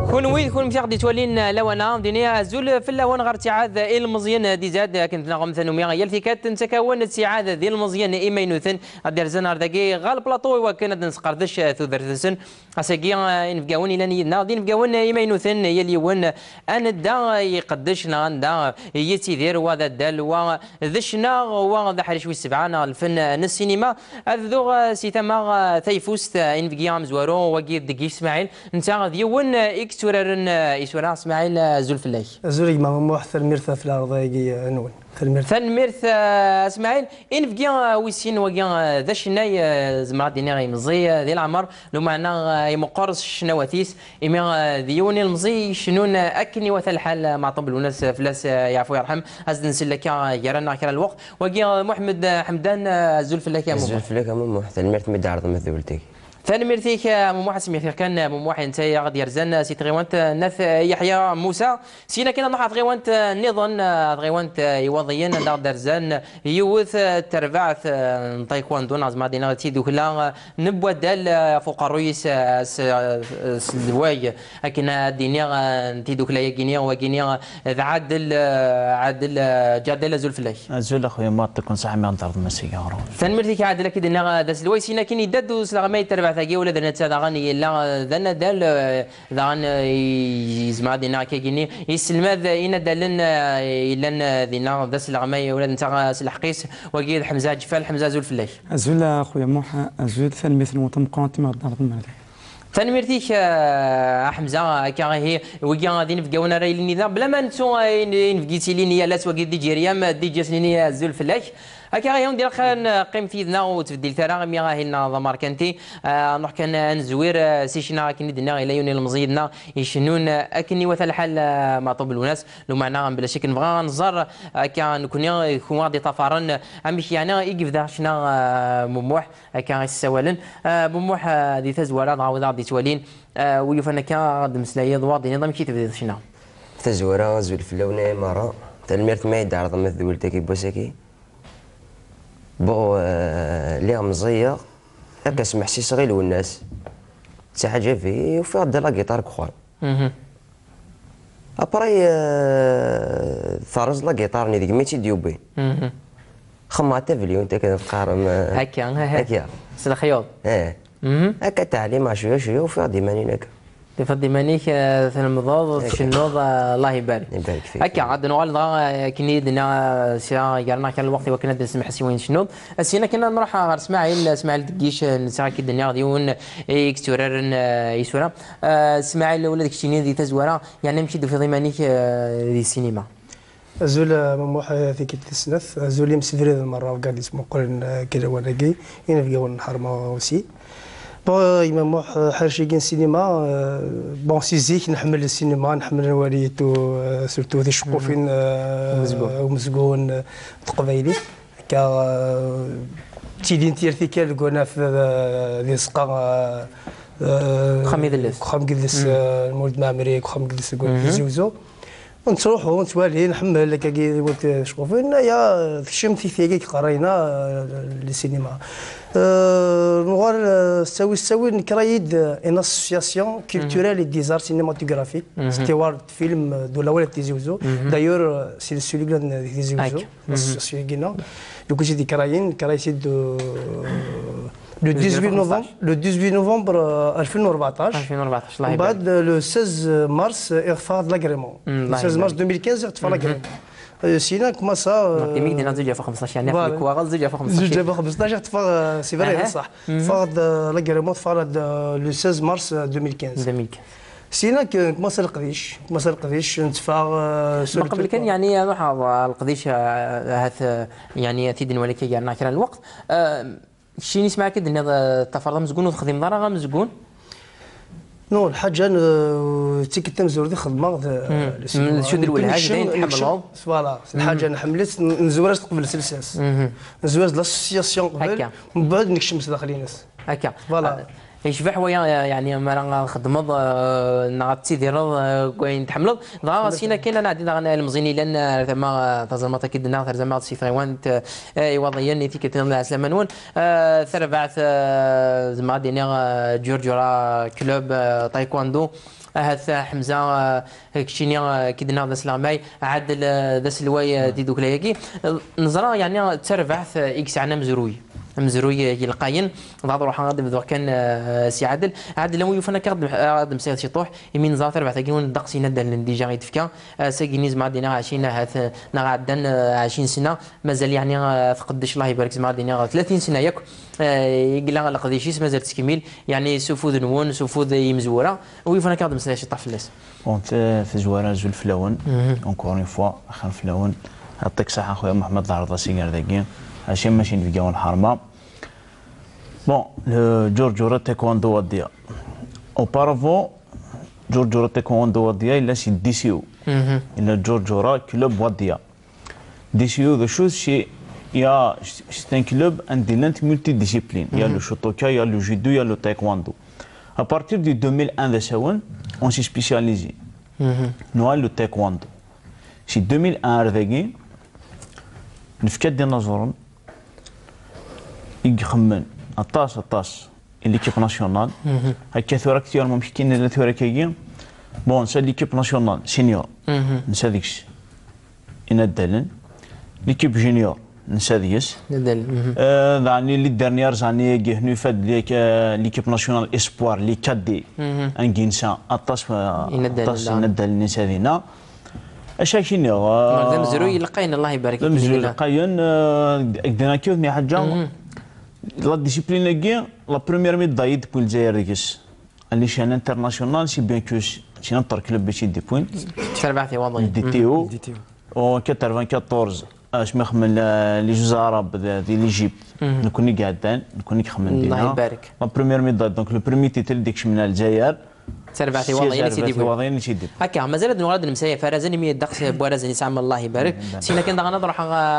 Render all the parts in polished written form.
كون وين كون مشي غادي تولين لوانا دينيا زول في اللوان غير تعاد المزيان دي زاد كنت نغم ثانوميا يال فيكات نتكون السعاد ديال المزيان ايمينوثن غادي زنار داكي غال بلاطو وكان نسقردش ثوذرثسن اساكي نفقاون الى نيدنا غادي نفقاون ايمينوثن هي اليوان ان دا يقدشنا دا يتيدير وهذا الدال وذشنا وذا حريش السبعه الفن السينما ذو سيتما ثيفوست انفقيا مزوارو وكيد دقي اسماعيل انت ديون اكسورارن يسورا اسماعيل زول فلاي زول ما محث المرثى في الارض يجي نون ثالميرث اسماعيل ان فكيا ويسين وكيا ذا الشناي زمرات ديني غيمزي ديال العمر لو معنا يمقرص الشنواتيس اما ديوني المزي شنون اكني وثا الحال مع طب الناس فلاس يعفو يرحم ازد نسلك يرانا كرا الوقت وكيا محمد حمدان زول فلاك زول فلاك محث المرث مدار مثولتك ثاني ميرثيك مموحد سميثير كان مموحد انت غادي يرزان سي تغيوانت ناث يحيى موسى سينا كنا نروح تغيوانت نظن تغيوانت يوضيين دار درزان يوث تربعث تايكواندو نازما دينا تيدو كلا نبوا دال فوق الرئيس الدواي لكن دينيا تيدو كلا يكينيا وكينيا عادل جادل زول فلاي زول اخويا ما تكون صح ما نطرد مسيارو ثاني ميرثيك عادل كي دينا داس الواي سينا كين يددو سلاغماي تربع ثقي ولا ذا نتا غني لا ذا دال ذا يزمع دينا كيجيني يسلم ذا إن دالن إلا دينا ذا سلغماي ولا نتا سلحقيس وقيد حمزة جفال حمزة زول في الليل زول أخويا موحى زول ثاني مثل وتمقانتي ما ضرب المرض ثاني ميرتيك حمزه كاهي وكا غادي نفقاونا راي النظام بلا ما نتو نفقيتي لينيا لا توقيت دي جيريام دي جاسنيني زول فلاك هكا غير ندير قيم في ذنا وتبديل ثرا مي غاهي ضمار كنتي نروح كان نزوير سيشنا كني دنا الى يوني المزيدنا يشنون اكني وثا الحال مع طب الناس لو معنا بلا شك نبغى نزر هكا نكون غادي طفرن امشي يعني يقف ذا شنا مموح هكا السوالن مموح دي تزوالات غاوي غادي توالين ويفنا كا غاد مسلايه ضواضي نظام كي تبدا شنا تزويره زول في اللون مره تلميرت ما يدار ضم ذولتك بوسكي بو ليها مزية هكا سمح سي صغير والناس تا حاجة فيه وفي غدا لا كيطار كخوار ابراي ثارز لا كيطار ني ديك ميتي ديوبين خمعت فيليو انت كتقارن هكا سلا خيوط هكا تعليم شويه شويه وفي غادي ماني هكا تفضي مانيك ثنا مضاد شنوض الله يبارك يبارك فيك هكا عاد نوال كني دنا سيا يرنا كان الوقت وكنا نسمح سي وين شنوض سينا كنا نروح غير اسماعيل دكيش نسا كي دنيا غادي ون اكستورر يسورا اسماعيل ولا داك الشيء دي تزوره يعني نمشي في ضمانيك دي السينما زول مموح في كتسنث زول مسفري المره وقال اسمه قرن كذا وانا جاي هنا في جون حرمه وسي مموح حرشيكين السينما بون سيزيك نحمل السينما نحمل الواليتو سورتو ذي شقوفين ومزقون تقبايلي كا تيدين تيرتيكال قلنا في ذي سقا خام يدلس المولد معمري خام يدلس قلنا زوزو ونتروحوا ونتوالي نحمل كاكي ولت شقوفين يا شمتي ثيكي قرينا السينما نغار سوي نكرايد ان اسوسياسيون كولتوريل دي زار سينماتوغرافيك ستيوارد فيلم دو لا ولا تيزوزو دايور سي سولي كلان تيزوزو اسوسياسيون كينا دوك جي دي كراي سيد le 18 novembre 2014 الله يبارك وبعد لو 16 مارس اخفاء لاغريمون 16 مارس 2015 اخفاء لاغريمون سينا كما سا ديميك دينا زوج في 15 يعني في الكواغل زوج في 15 زوج في 15 تفا سي فري صح فاض لاغريمون فاض لو 16 مارس 2015 سينا كما سا القديش نتفا قبل كان يعني نروح القديش هذا يعني تيدن ولكن يعني كان الوقت شي نسمع كده ان تفرض مزقون وتخدم ضرغه مزقون نو الحاجه تيكتم زوردي خدمه شو ندير ولا حاجه داين تحملهم فوالا الحاجه انا حملت نزورج قبل سلساس نزورج لاسوسياسيون قبل من بعد نكشم داخل الناس هكا فوالا يشبح ويا يعني ما خدمض نغطي ديال كوين تحملض ضا سينا كاين انا عندي المزيني لان ثم تزمت اكيد ناثر زعما سي فريوان يوضيني في كثير من الاسلامنون ثربعت زعما دينا جورجورا كلوب تايكواندو هذا حمزه كشيني كيدنا ذا سلاماي عاد ذا سلواي دي دوك لايكي نزرا يعني تربعث اكس عنا مزروي يلقاين ضاد روح غادي بدو كان سي عادل لو يوفنا كاد مسير شي طوح يمين زار تربع تاكيون دقسي ندل ديجا غيتفكا ساكينيز مع دينا 20 هات نغادن 20 سنه مازال يعني تقدش الله يبارك مع دينا 30 سنه ياك يقلا القديشيس مازال تكميل يعني سفوذ نون سفوذ يمزوره ويوفنا كاد مسير شي طوح في الناس بون في زواره زول فلاون اونكور اون فوا اخر فلاون يعطيك الصحه خويا محمد العرضه سيكار داكين هاشم ماشي نفيكاو الحرمه بون جورجورا تايكواندو وديا اوبارافون جورجورا تايكواندو وديا الا سي دي سي او الا جورجورا كلوب وديا دي سي او ذا شوز شي يا c'est un club indépendant multidiscipline. Il y a le shotoka, il y a le judo, il y a le taekwondo. À partir de 2001 de Sawan, on s'est spécialisé. Nous le taekwondo. C'est 2001 رداكي نفكات ديال نازورن يخمن الطاس ليكيب ناسيونال هكا ثورة كثير ممكن كاين ثورة كاين بون نسى ليكيب ناسيونال سينيور نسى ديكش يندلن ليكيب جونيور نسى ديس يعني لي ديرنيير زاني كهنو فاد ليكيب ناسيونال اسبوار لي كادي انكينسا الطاس يندلن نسى دينا اش كاين مزروي لقاين الله يبارك فيك مزروي لقاين دينا كيف مي حاجه لا ديسيبلين كي لا بروميير ميداي دو بوين الجزائر ديكس اللي شان انترناسيونال سي بيان كوش سي نطر كلوب باش يدي بوين تربعتي واضح دي تي او و 94 اش ما خمن لي جوز عرب دي ليجيبت نكوني قاعدين نكوني خمن دينا الله يبارك لا بروميير ميداي دونك لو بريمي تيتر ديك شمنا الجزائر تربعتي واضحين سيدي هكا مازال نوراد المسايا فرازني مي الدقس بوارزني سام الله يبارك سينا كان نروح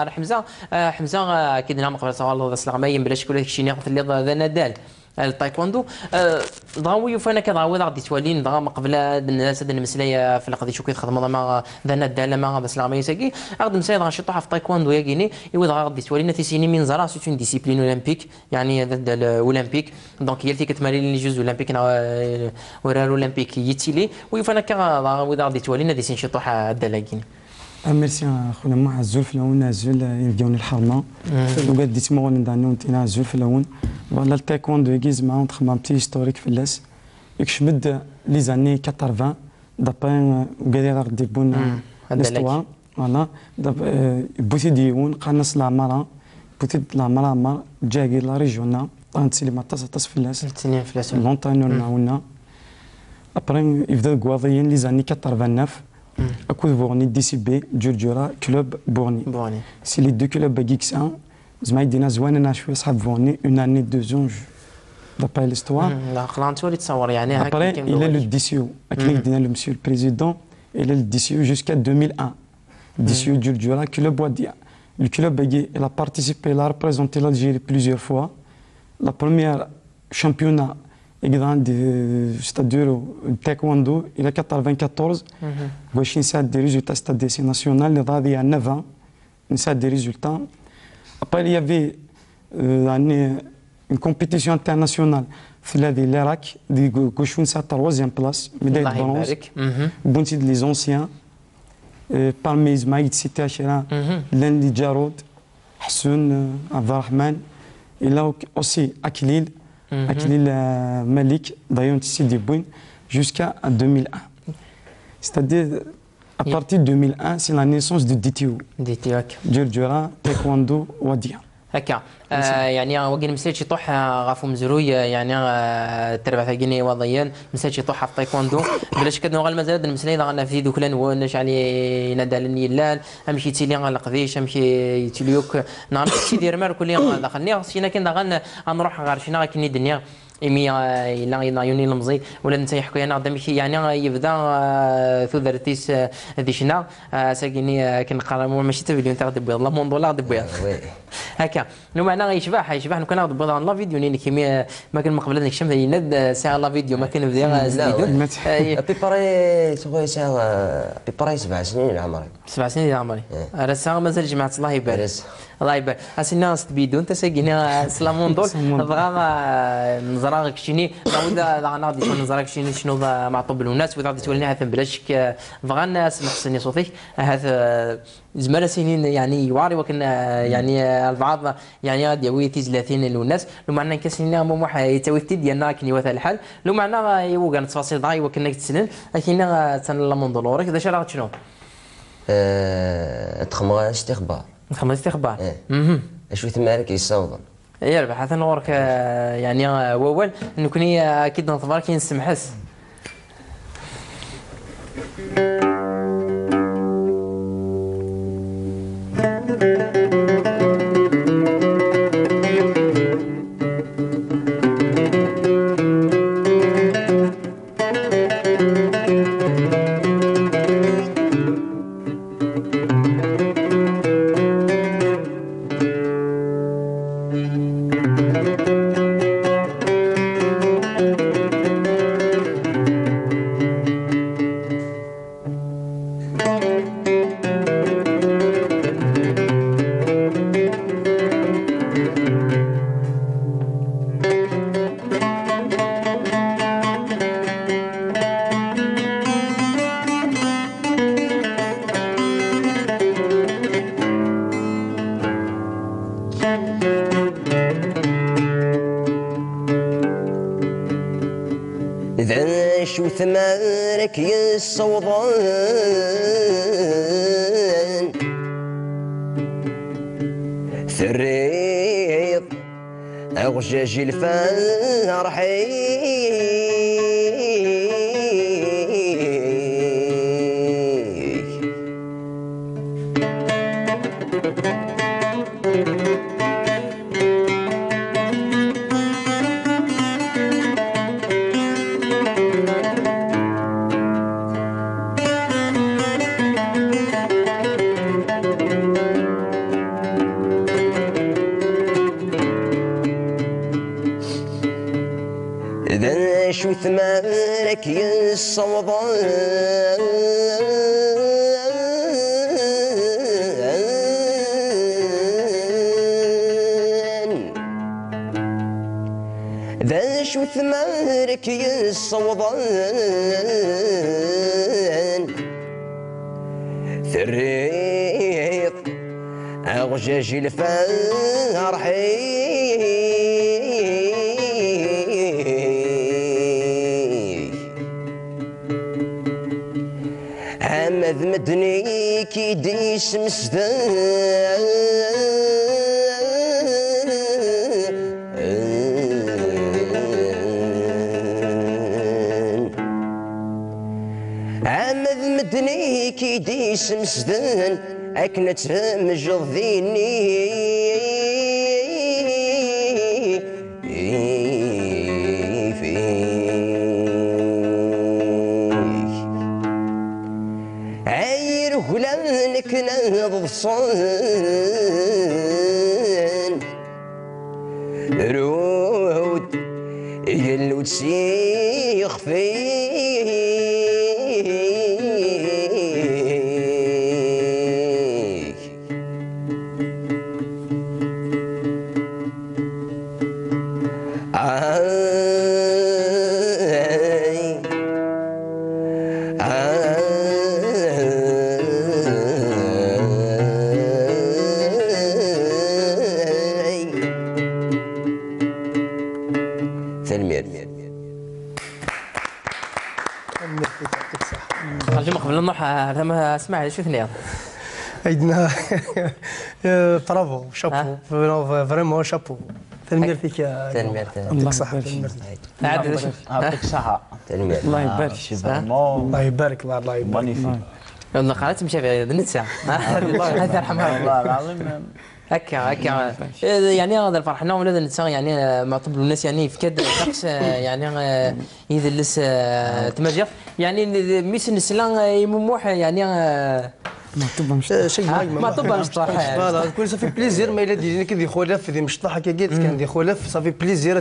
حمزه كيدنا مقبل صوال الله السلامين بلاش كل شيء ناخذ اللي ذا نادال التايكوندو ضاوي فانا كضاوي غادي تولين ضا قبل الناس هاد المسلايه في القضيه شو كيتخدموا مع ذا نادال مع هذا السلامي ساكي غادي مسايا شي طوحه في التايكوندو يا كيني يود غادي تولينا تيسيني من زرا سيت اون ديسيبلين اولمبيك يعني ذا الاولمبيك دونك هي اللي كتماري لي جوز اولمبيك ورا الاولمبيك يتيلي ويفانا غادي تولينا دي شي طوحه هذا لاكيني ميرسي خونا ما عزول في الاول عزول يلقاوني الحرمه وقال ديت مغون عندنا نتينا عزول في الاول فوالا التايكوندو يجيز معاهم تخمم بتي هيستوريك في اللاس يكشمد لي زاني 80 دابا وقال غادي بون ليستوار فوالا بوتي ديون قناص العماره بوتي العماره عمر جاكي لا ريجيونا طانتي لي ما تص في اللاس الثانيه في اللاس لونطانور معاونا ابري يبدا كواضيين لي زاني 89 أكود بورني دي سي بي جورجورا كلوب بورني سي لي دو كلوب باكيكسان زعما يدينا زواننا شويه صحاب بورني اون اني دو زون دابا ليستوار لا قلانتو اللي تصور يعني هكا ابري الى لو دي سي او اكيد دينا لو مسيو البريزيدون الى لو دي سي او جوسكا 2001 دي سي او جورجورا كلوب واديا الكلوب باكي il a participé il a représenté l'Algérie plusieurs fois la première championnat c'est-à-dire taekwondo il a 94 باش نساعد دي ريزولتا ستاد دي سي ناسيونال اللي غادي à 9 ans نساعد دي ريزولتا après il y avait يعني une compétition internationale في هذه العراق دي كوش نساعد 3 بلاص ميداي برونز بونتي لي زونسيان parmi اسماعيل سيتي عشرة لان جارود حسون عبد الرحمن il a aussi Akilil Akilil Malik, d'ailleurs, ici des Bouines, jusqu'à 2001. C'est-à-dire, à partir de 2001, c'est la naissance de DTO. DTO. Djurdjura, Taekwondo, Wadia. هكا يعني وقيل مسات شي طوح غافو مزروي يعني تربع ثقيني وضيان مسات شي طوح في التايكوندو بلاش كدنو غال مازال المسلين غانا في دوك لان ونش علي نادال النيلان امشي تيلي غنقضيش امشي تيليوك نعم شي دير مار كل يوم دخلني سينا كان غن نروح غير شينا كني دنيا إمي إلا يوني المزي ولا نتا يحكوا أنا قدامي يعني يبدا ثوذرتيس ديشنا ساكني كنقرا ماشي تفيديو نتا غادي بيض الله موندولا غادي بيض هكا لو معنا يشبح نو كان غادي بيض لا فيديو ني كيمي ما كان قبل هذاك الشمس يند ساعه لا فيديو ما كان بدا زيدون بيباري خويا ساعه بيباري 7 سنين عمري 7 سنين عمري راه ساعه مازال جماعه الله يبارك الله يبارك اسينا ستبيدو انت ساكينا سلاموندول بغا نزرا كشيني نعاود غادي نزرا كشيني شنو معطوب الناس وغادي تولينا هذا بلا شك بغا الناس محسن صوتك هذا زمان سنين يعني يواري وكان يعني البعض يعني غادي يوي 30 الناس لو معنا كاسينا مو واحد يتوثي ديالنا كني وثا الحال لو معنا يوغان تفاصيل ضاي وكنا تسنن لكن تنلمون اذا شرا شنو تخمغ استخبار خمسة اخبار اشوي ثمارك يصوضن يربح حتى نورك يعني اول انه كني اكيد نظفر كي نسمحس إذا شو ثمارك يصوضن ثريض أغجاج إذا شو ثمارك يصوضن إذا شو ثمارك يصوضن ثريض أغجاج عمد مدني كي ديس مسدن عمد مدني كي ديس مسدن أكنت مجض ذيني ولانك نهض صن رود يلو تسيخ فيك الجمعة قبل نروح ما اسمع شو ثنيا عندنا برافو شابو فريمون شابو تنمير فيك تنمير يعطيك صحة يعطيك صحة الله يبارك الله يبارك الله يبارك مانيفيك يلا قناة مشابهة نتسع هذا يرحمها والله العظيم هكا يعني هذا الفرح نوم لازم نتسع يعني معطب الناس يعني في كاد شخص يعني إذا لسه تمجر يعني ميسن السلام يموح يعني ما تبقى مش شيء ما طبعا مشطح فوالا كل صافي بليزير ما الا ديالنا كي خلاف في مشطحه كي كان دي خلاف صافي بليزير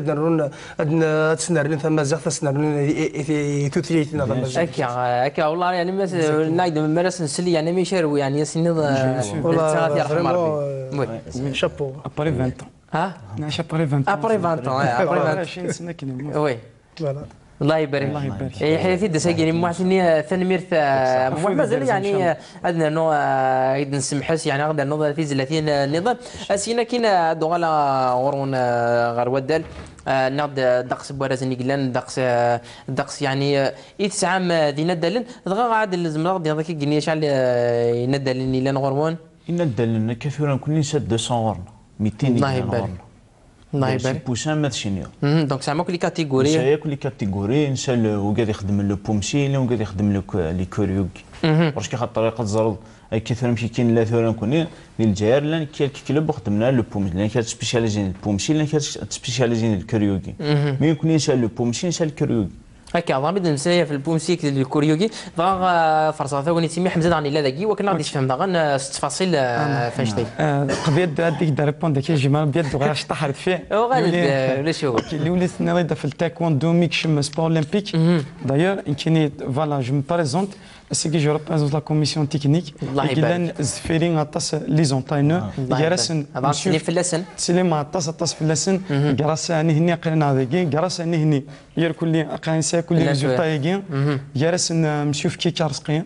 عندنا تسنرلين ثما زاغ تسنرلين في توتريتنا ثما هكا والله يعني نايد مارس نسلي يعني ما يشارو يعني سنيد والله يرحم فريمون شابو ابري 20 ها نعيش ابري 20 ابري 20 ابري 20 20 سنه كنا وي فوالا الله يبارك الله يبارك. حياتي دساقي معتني ثنميرث مازال يعني عندنا نو ايد نسمحس يعني غدا نوض في 30 نظام اسينا كاين دوغالا غورون غير ودال ناض دقس بوارزني قلان دقس يعني يتسعام دينا دالن دغا عاد الزمرا غادي هذاك كني شحال يندلن الى غورون يندلن كثيرا كل نسد 200 غورن 200 الله يبارك الله سي يبارك بوسان ما تشينيا دونك زعما كل كاتيجوري نسايا كل كاتيجوري نسال وقاعد يخدم لو بومسيل وقاعد يخدم لي كوريوغ واش كي خاطر طريقه تزرد كثر مشي كاين لا ثورا كوني للجزائر لان كاين كلوب خدمنا لو بومسيل لان كانت سبيسياليزين البومسيل لان كانت سبيسياليزين الكوريوغي مي يكون يسال لو بومسيل يسال الكوريوغي هكا ضربت نسايا في البومسيك الكوريوغي ضاغ فرصه ثاني تسمي حمزه داني لا ذاكي وكنا غادي تفهم داغا التفاصيل فاش تي قضيه هذيك دا ريبوند كي جمال بيد غير اشتحرت فيه وغادي ولا شو اللي وليت نريد في التايكوندو ميكشم سبور اولمبيك دايور كاين فوالا جو مي بريزونت سي كي جو ريبريزونت لا كوميسيون تكنيك كيلان زفيرين عطاس لي زونتاينور جراسن مسيو في اللسن سليم عطاس في اللسن جراس هني قرنا هذيك جراس هني يركل لي قران كل ريزولتا يجي جراسن مسيو في كيكار سقيا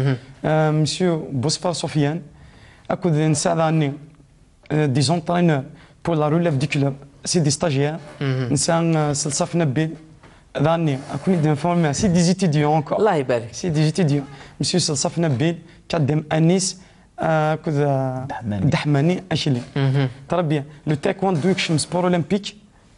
مسيو بوسفار سفيان اكو نساعد عني دي زونتاينور بور لا روليف دي كلوب سي دي ستاجيير نسان سلصف نبيل ذاني اكون دي انفورمي سي دي ستوديون انكور الله يبارك سي دي ستوديون مسيو سلصف نبيل كدم انيس كذا دحماني اشلي ترى بيان لو تايكوندو يكشم سبور اولمبيك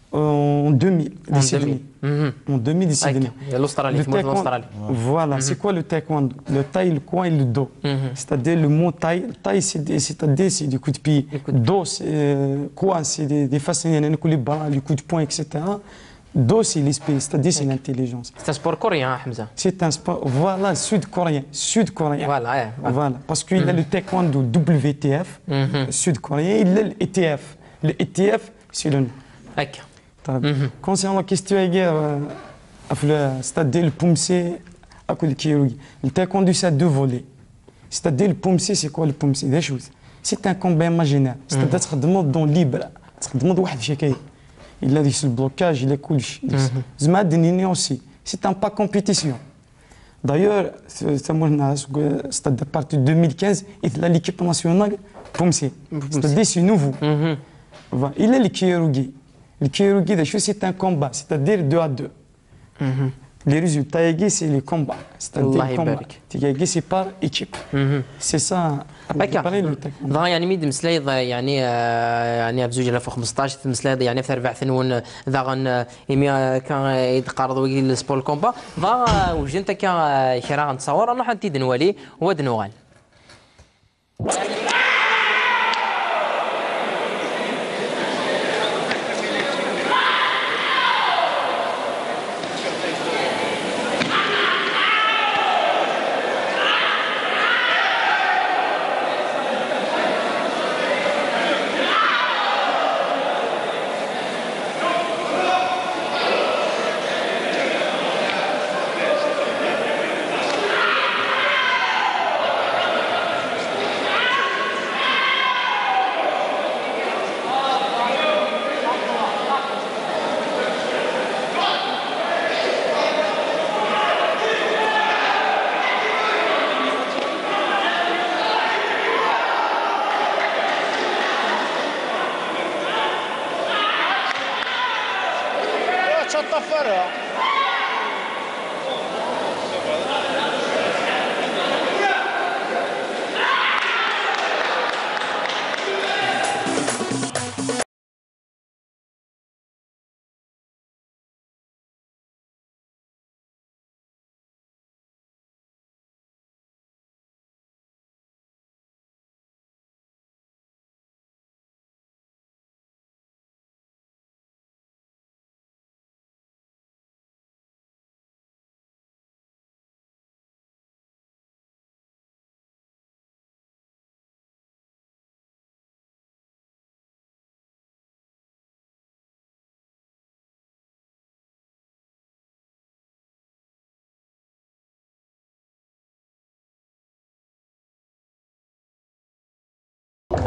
en 2000 de Sydney. En 2000 de Sydney. L'Australie, l'Australie. Voilà, c'est quoi le taekwondo? Le taille, le coin et le dos. C'est-à-dire le mot taille, c'est-à-dire c'est du coup de pied. Dos, quoi, c'est des façons, les bras, les coups de poing, etc. Dos, c'est l'esprit, c'est-à-dire c'est l'intelligence. C'est un sport coréen, Hamza. C'est un sport, voilà, sud-coréen. Sud-coréen. Voilà, voilà. Parce qu'il a le taekwondo WTF, sud-coréen, il a l'ETF. Le ETF, c'est le nom. D'accord. Concernant la question, c'est-à-dire le pomsé, le taekwondo, c'est à deux volets. C'est-à-dire le pomsé, c'est quoi le pomsé? Des choses. C'est un combat imaginaire. C'est-à-dire que tu demandes dans libre. Tu demandes واحد شيء. Il a dit le blocage, il est cool. Aussi. C'est un pas compétition. D'ailleurs, c'est-à-dire à partir de 2015, il a l'équipe nationale pomsé. C'est-à-dire c'est nouveau. Il est le Kyorugi. Le Kyorugi, c'est un combat, c'est-à-dire 2 à 2. Les résultats, c'est les combats. C'est-à-dire le combat. C'est par équipe. C'est ça. ضا يعني ميد مسلايض يعني يعني بزوج 2015 مسلايض يعني في 4 ثنون ضا يمي كان يتقارض ويجي السبور كومبا ضا وجنت كا شراغ نتصور انا حنتي دنوالي ودنوغال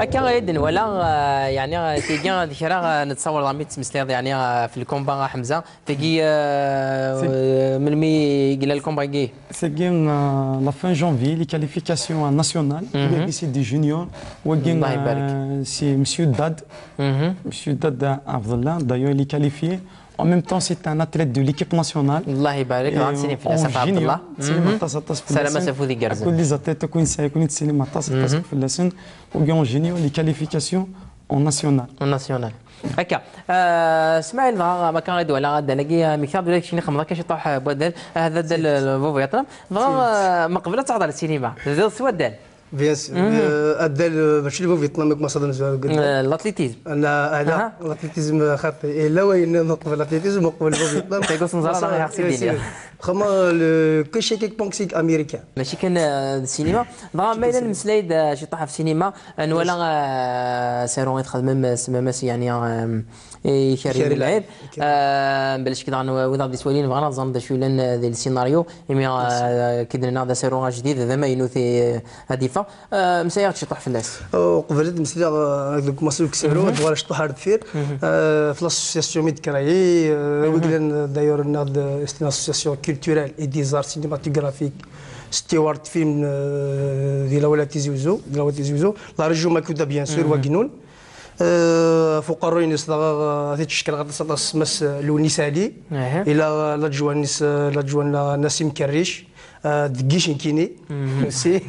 هكا غيدن ولا يعني تيجي ذكرى نتصور ضامي تمسليض يعني في الكومبا حمزه تيجي من مي قال الكومبا كي C'est gagné la fin janvier, les qualifications nationales. Il y a ici des juniors. C'est Monsieur Dad. Monsieur Dad Abdallah. D'ailleurs, il est qualifié. En même temps, c'est un athlète de l'équipe nationale. الله يبارك غاد سيني في الاسف عبد الله سلامة سفودي قرزة كل زاتيت كون ساي كون تسلم مطاس في اللسن وجون جينيو لي كاليفيكاسيون اون ناسيونال الناسيونال هكا اسماعيل ما كان غيدو على غدا نلاقي مكتاب ديالك شي خمضه كاش يطيح بودال هذا دال الفوفياتنا ما قبل تعرض على السينما هذا السواد بيان سور ادال ماشي اللي فيتنام ما صدر الاتليتيزم انا الاتليتيزم خاطئ الا وين نقبل الاتليتيزم وقبل فيتنام كيقص نزار راه خصي ديالي خما كلشي كيك بونكسيك امريكان ماشي كان السينما ضرا ما الى المسلايد شي طاح في السينما ولا سيرون يتخدم سماماس يعني يشاري العيب بلاش كذا وذا دي سوالين بغينا نظن شو لان ديال السيناريو يمي كدنا هذا سيرون جديد هذا ما ينوثي هديفه مسايا شي طاح في الناس قبلت مسلا هذوك مسلوك كسروا دوار شطح هذا الفير في لاسوسياسيون ميديكراي وكلن دايور ناد استي اسوسياسيون كولتورال اي دي زار سينماتوغرافيك ستيوارد فيلم ديال ولا تيزوزو لا ريجيون ماكودا بيان سور وكنون فوق الروينس تيتشكل غطا سماس لونيسالي الى لا جوان نسيم كريش دقيش كيني سي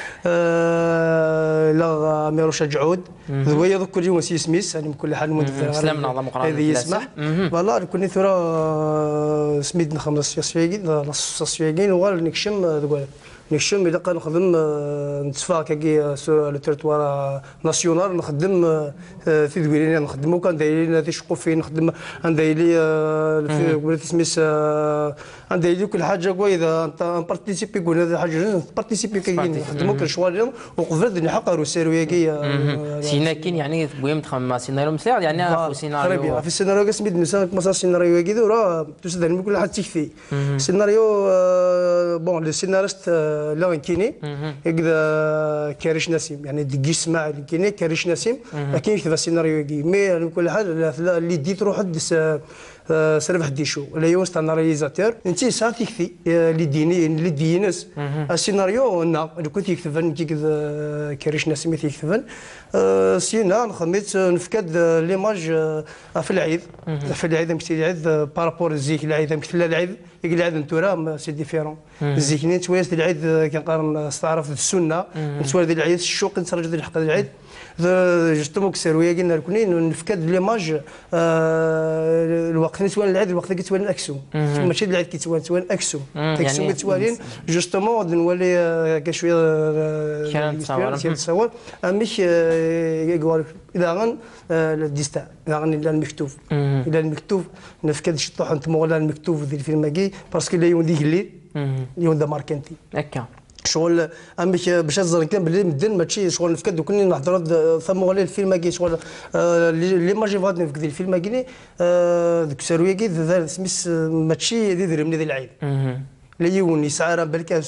لا ميروشا جعود ذويا كل يوم سي سميس يعني كل حال سلام نعظم قران هذه يسمح فوالا كوني ثورة سميت 15 ونكشم نكشم الا نخدم نتفا كي سو لو تيرتوار ناسيونال نخدم في دويرين نخدمو كان دايرين هذه شقوفين نخدم عندي قبل سميس عندي كل حاجه كوا اذا انت بارتيسيبي قلنا هذه حاجه بارتيسيبي كي نخدمو كل شوال وقبل نحقروا السيرويه كي سينا كاين يعني بويم تخمم سيناريو مساعد يعني في سيناريو في السيناريو سميت مثلا سيناريو كي دورا تسد كل حاجه تكفي سيناريو بون لو سيناريست لا كيني هكذا كاريش نسيم يعني دقيش سماع كيني كاريش نسيم لكن يكتب السيناريو كي مي كل حاجه اللي ديت روح سرف ديشو لا يوم ستان رياليزاتور انت ساعات تكفي اللي دينس السيناريو نا كنت يكتبن كي كاريش نسيم يكتبن سينا خميت نفكد ليماج في العيد مشي العيد بارابور الزيك العيد مشي العيد يقول العيد نتورا سي ديفيرون الزيكنين تويس العيد كنقارن استعرف السنه نتوالد العيد الشوق نترجد الحق العيد جوستومون كسرويه قلنا لكم نفكد ليماج الوقت نتوالد العيد الوقت كيتوالد الاكسوم ماشي العيد كيتوالد اكسوم اكسوم كيتوالين جوستومون نولي كشويه تصور مش اذا غن الديستا اذا غن الى المكتوب نفكد شطوح نتمو على المكتوب ديال الفيلم كي باسكو لا يوم ديك الليل يوم دا ماركنتي هكا شغل امش باش نزر كان باللي مدن ماشي شغل نفكد كوني نحضر ثم ولا الفيلم كي شغل اللي ما جي فات نفكد الفيلم كي ديك سارويه كي سميس ماشي يدير من العيد لا يون يسعى بالك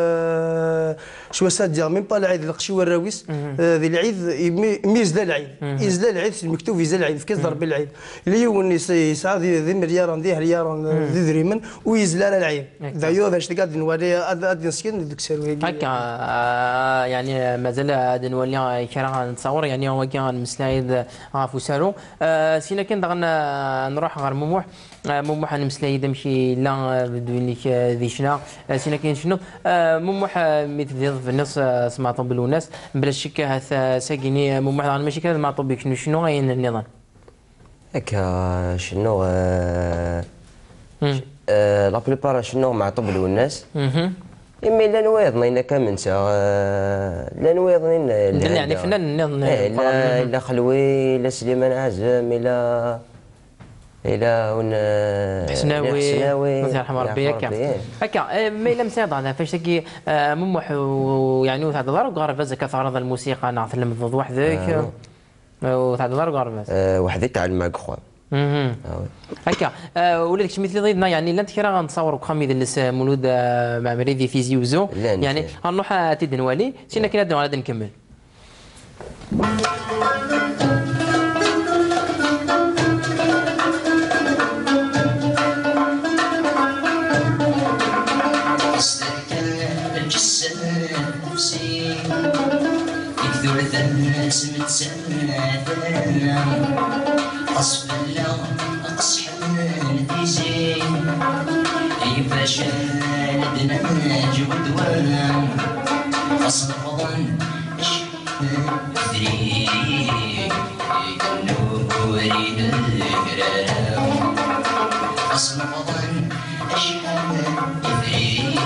شو ساديا ميم با العيد لقشي والراويس ذي العيد ميزدا العيد يزدا العيد المكتوب يزدا العيد في كاس ضرب العيد لا يون يسعى ذي مليار ذي هليار ذي دريمن ويزلا العيد دايو باش تقعد نوري ادي نسكن ديك سيروي هكا يعني مازال هذا نولي كرا نتصور يعني هو كان مسلايد عافو سالو سينا كان دغنا نروح غير مموح نمسلايد نمشي لا بدونيك ذي شنا سينا كاين شنو مموح مثل في النص سمعتو بالوناس بلا شك هذا ساكيني مموح ماشي كذا مع طبيك شنو غاين النظام هكا شنو لا بليبار شنو مع طب الوناس إما لا نواضنا إنا كامنسا لا نواضنا يعني فنان لا خلوي لا سليمان عزام إلى حسناوي الله يرحم ربي هكا ما إلا مساعد هذا فاش تكي مموح يعني وتاع دار وقارب هذاك ثغرة الموسيقى نعرف لما وحدك وتاع دار وقارب وحدي تاع الماك خوا هكا ولادك شميت لي ضيدنا يعني لا تكرا غنتصوروا خميد اللس مولود مع مريدي في زيوزو يعني غنروح تيدن والي سينا كي نكمل أصفلا أقصحن في زين كيفاش لدنا جود دوام فصل فضن ثري نوري الهرام فصل فضن أشحن ثري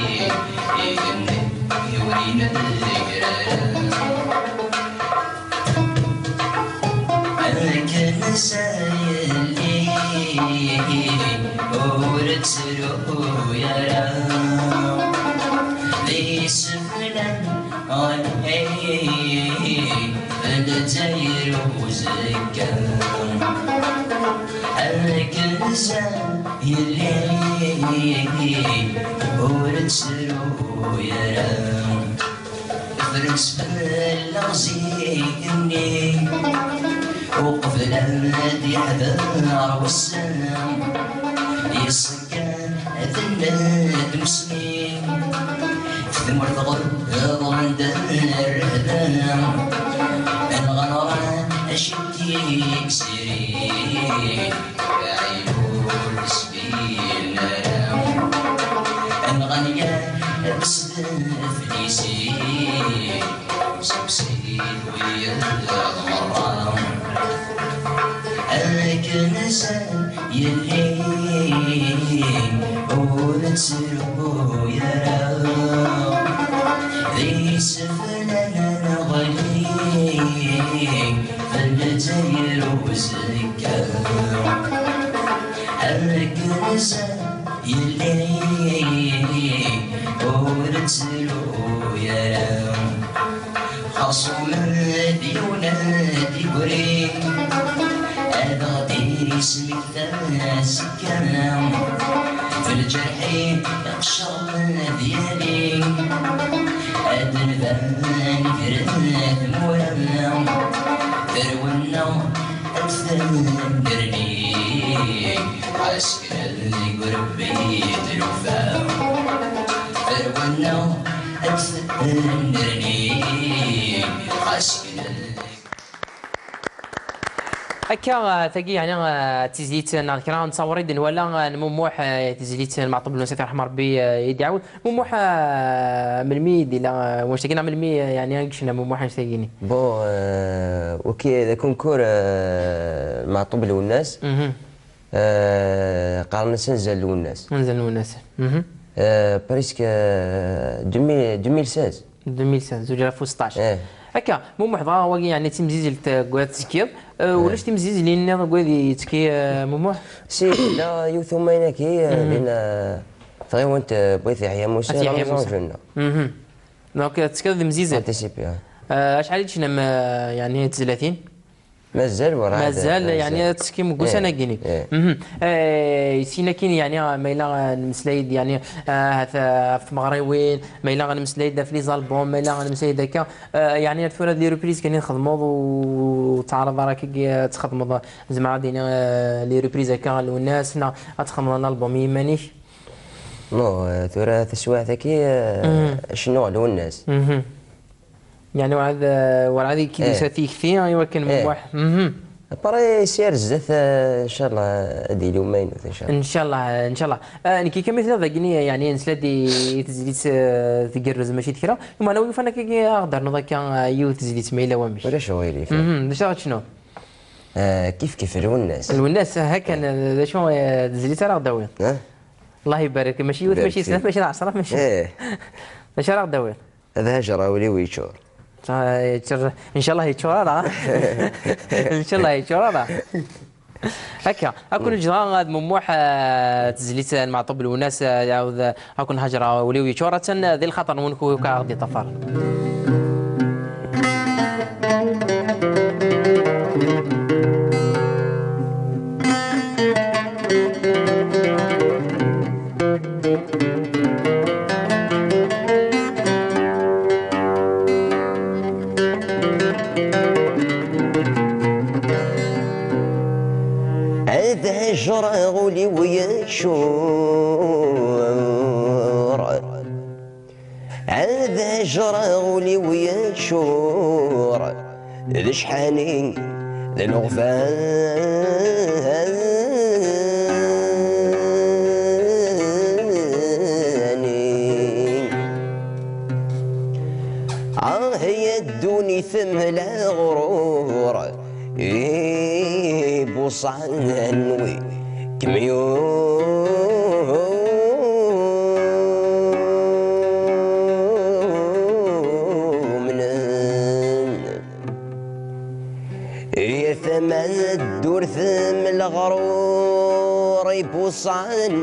نوري الهرام كان سايلي ورد سرو يا رام ليس فلان عليه الجزائر وزكام كان سايلي ورد سرو يا رام فرس بالغزيني وقف الأمد حذر والسلام يسكن ذنب مسلم ثم الغرب عند الرهبان الغنران أشتي كسري عيون السبيل الغنية بسد فليسي وسبسي ويا الغرام الكنسة يلي ونسرو يا رام ذي سفلنا غلي فالجزائر وزكام الكنسة يلي ونسرو يا رام خصم ديوناتي بريك هذا اسمي الناس كلام في الجرحين يقشر ديالي أدن ذاني فرث مولام ثرونا أتثمرني عسكر القربي الوفا ثرونا أتثمرني عسكر هكا ثقي يعني تزيت نذكرها نتصور يدن ولا نموح تزيت المعطب الوسيط رحمه ربي يدعو مموح من ميد الى واش تقينا من مي يعني شنو مموح اش تقيني بون وكي ذا كونكور المعطب الوناس قالنا سنزل الوناس بريسك 2016 2016 هكا مموح ضا واقي يعني تمزيز قوات تسكيض ولاش تمزيز لين قوات تسكي مموح سي لا يوثو مايناكي لان تغيونت بغيت يحيى موسى رمضان جنة دونك تسكيض مزيزه انتيسيبي شحال شنو يعني 30 مازال يعني تسكي مقوس انا كيني سينا كاين يعني مايلا نمسلايد يعني هذا في مغريوين مايلا نمسلايد في لي زالبوم مايلا نمسلايد هكا يعني الفرا ديال ريبريز كاين نخدموا وتعرض راك تخدموا زعما غادي لي ريبريز هكا والناس هنا تخدموا لنا البوم يمانيش نو ثورة تسواع ذاكي شنو على الناس يعني وهذا كي ساتيك فيه ايوا كان مواح بري سير زث ان شاء الله دي يومين ان شاء الله ان شاء الله انا كي كمثل ذاكني يعني نسلادي تزيد تقرز ماشي تكرا وما انا وقف انا كي اقدر نضاك يو تزيد ميلا ومش ولا شويلي فيه شنو كيف الوناس هكا شنو تزيد راه داوي الله يبارك ماشي يوث ماشي سنه ماشي 10 ماشي ماشي راه داوي هذا هجر ولي ويشور ان شاء الله يتشورا ان شاء الله يتشورا هكا اكون الجيران غاد مموح تزليت المعطب الوناس يعاود اكون هجره وليو يتشورا ذي الخطر ونكو كاغدي طفر غولي ويشور عاد جرى غولي ويشور ذي شحاني ذي الغفاني هي الدوني ثم لا غرور بوصعنوي هي ثمن الدور ثم الغرور يبوصعن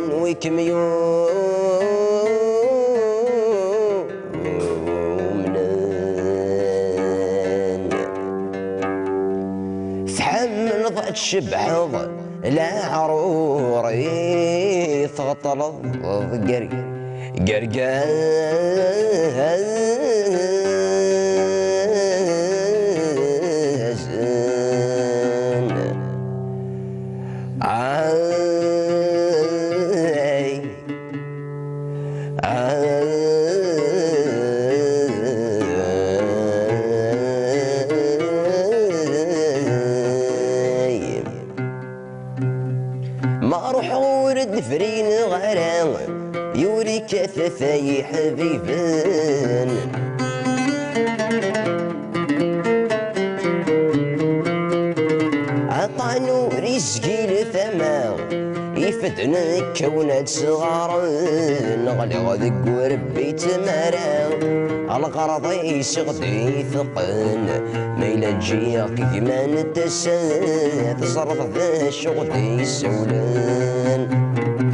تحمل ضعت شبحض لا عروري تغطلض ما روح ورد فرين غرام يوري كثثي حبيبان عطانو رزقي لثما يفتنا كونات صغار نغلي غذق وربي تمارا الغرض يسغدي ثقن ما إلا تجيك كيما نتسا تصرف ذا الشغل يسولان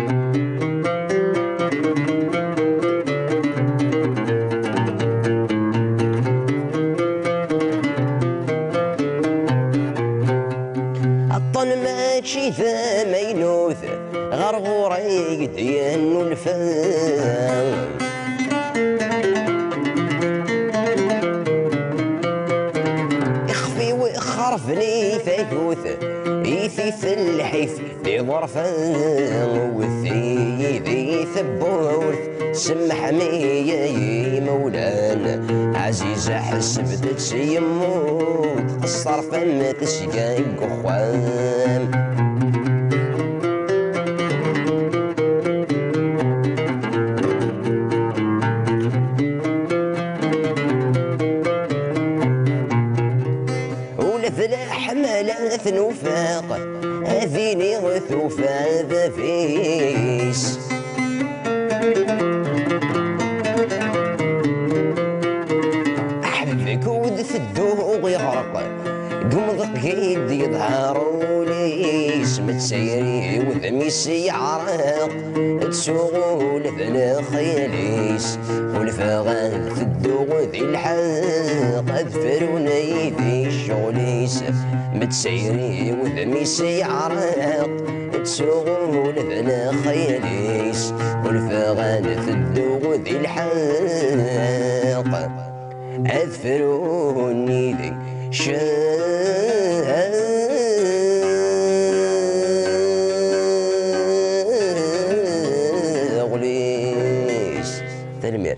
ماشي ذا مينوث غرغوري ديان الفام اخفي وخرفني ثيثوث يثيث الحيث ذي ظرفان وثي ذي ثبوث سمح مي مولان عزيز احس بدت يموت قصر فم تسقى قخوان حملات نفاق أذيني وثوفا ذفيس أحبك ودث الدوغ يغرق قمض قيد يظهروا ليس متسيري وذميس يعرق تسوغول ذا خياليس والفغان الدوغ ذي الحق أذفروني ذي الشغليس متسيري وذميس يعرق تسوغول ذا خياليس والفغان الدوغ ذي الحق أذفروني ذي شغليس تلمير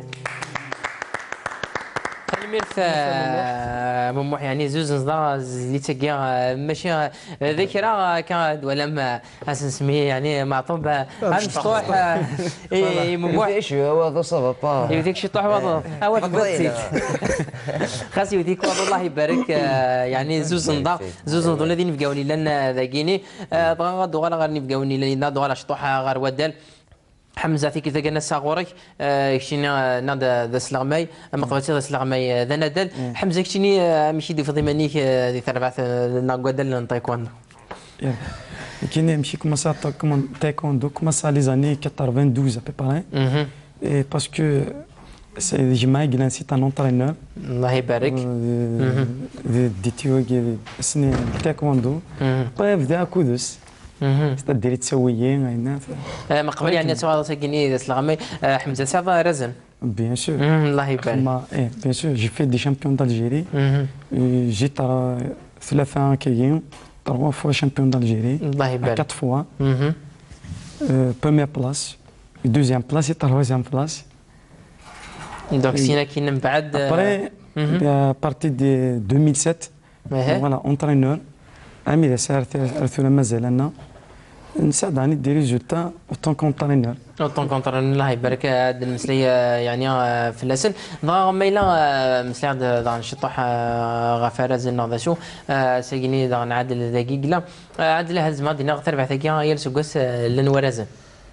مموح يعني زوز نصدر اللي تلقى ماشي ذكرى كان ولا ما اسميه يعني معطوب مفتوح مموح ايش هو هذا صبا يديك شي طوح وظف هو تبسيط خاص يديك والله يبارك يعني زوز نضر الذين بقاوني لنا ذاكيني ضغط ولا غير نبقاوني لنا دوغلا شطوحه غير ودال حمزه في كذا قلنا ساغورك كشينا ناد ذا سلغماي اما قبلتي ذا سلغماي ذا ندل حمزه كشيني مشي دي فضي منيك دي ثلاث ناغودل تايكوندو كاين مشي كومونسا تايكوندو كومونسا لي زاني 92 à peu près et parce que c'est جماعي قلنا سيت ان انترينور الله يبارك دي تيو سني تايكوندو طيب ذا كودس تديري تسويين هنا ما قبل يعني تواضع تاكيني سلغمي حمزه سعد رزن بيان سور الله يبارك بيان سور جي في دي شامبيون دالجيري جيت 3 كاين 3 فوا شامبيون دالجيري الله يبارك 4 فوا بروميير بلاص دوزيام بلاص et troisième place دونك سينا كاين من بعد après à partir de 2007 voilà entraîneur إذا سار ثلاثة مازال أنا نساعد عني دي ريزولتا أوتون كونترينور. أوتون كونترينور الله يبارك هاد المسلية يعني في الأسل ضا ميلا مسلي ضا نشطح غفارة زلنا ضا شو ساقيني ضا نعدل دقيقة عدل هاد زمان دينا غتر بعد ثقيا يلسقوس لنورازن.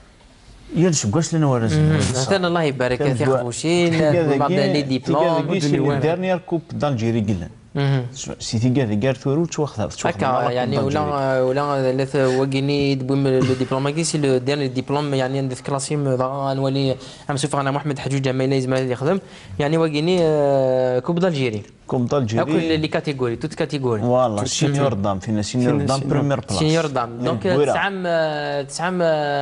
يلسقوس لنورازن. مثلا الله يبارك ثيق بوشين بعض لي ديبلوم. ديرنيير كوب دالجيري قلنا. سيتي كاع ثورو توخذ هكا يعني ولا ثلاث وقيني دبوم لو ديبلوم كي سي لو ديرني ديبلوم يعني عندي كلاسيم نولي عم سوف انا محمد حجوج ما لازم يخدم يعني وقيني كوب دالجيري كوب دالجيري كل لي كاتيجوري توت كاتيجوري فوالا سينيور دام فينا سينيور دام بريمير بلاص سينيور دام دونك تسعم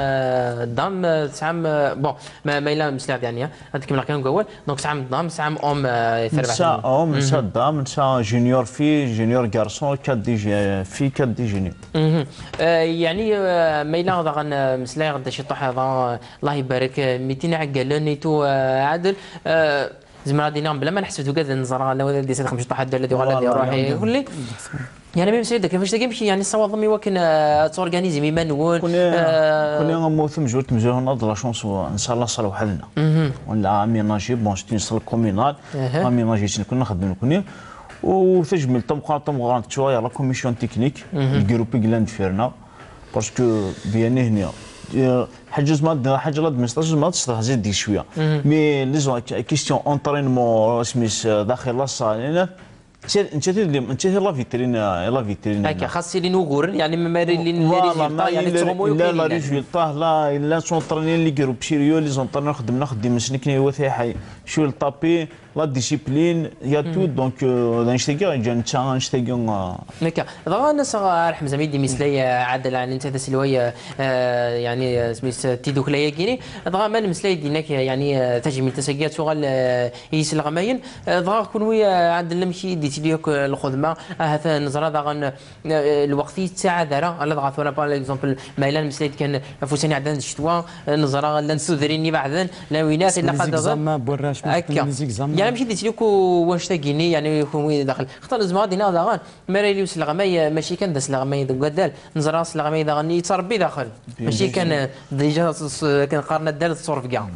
دام تسعم بون ما الا مسلاعد يعني هذيك من كان قول دونك تسعم دام تسعم اوم نساء اوم نساء دام نساء جونيور في جونيور غارسون كاد دي في كاد دي جونيور يعني ما الا غدا مسلاعد غدا شي طح الله يبارك 200 عقل نيتو عادل زعما غادي نعم بلا ما نحسب كذا نزرع لا دي 15 طاح الذي غادي روحي كلي يعني ما مسيد كيفاش تمشي يعني الصواب مي وكن تورغانيزي مي منول كنا موثم جوت مزيان نض لا شونس ان شاء الله صلوا حلنا ولا اميناجي بون ستي نصل كومينال اميناجي كنا نخدم كنا وتجمل تبقى شويه لا كوميسيون تكنيك الجروبي كلاند فيرنا باسكو بيان هنا حاجه ما حاجه لا 15 ما تزيد ديك شويه مي لي زون كيستيون اونطرينمون سميس داخل لاصال انت لا فيترين هكا خاص لي نوغور يعني ما لي ريزولتا يعني ترومو لا لا ريزولتا لا سونطرينين لي جروب سيريو لي زونطرينور خدم مسنكني هو ثاحي شو الطابي لا ديسيبلين يا تو دونك نشتاقي جا نشتاقي هكا ضغا الناس راح مزاميدي مثلي عادل عن انت تسلوي يعني سميت تيدو كلايا كيني ضغا ما المسلي دينك يعني تجميل تسقيات شغل يس الغماين ضغا كونوي عندنا نمشي ديتي ليك الخدمه هذا نظره ضغا الوقت تاع دارا على ضغا ثورا باغ اكزومبل ما الا المسلي كان فوساني عندنا الشتوى نظره لا نسودريني بعدا لا وينات الا قد زعما بوراش يعني ماشي ديت ليكو واش تاكيني يعني يكون داخل اختار زعما دينا داغان ماري ليوس الغماي ماشي كان داس الغماي قدال نزراس الغماي داغن يتربي داخل ماشي كان ديجا كان قارنا دار الصرف كاع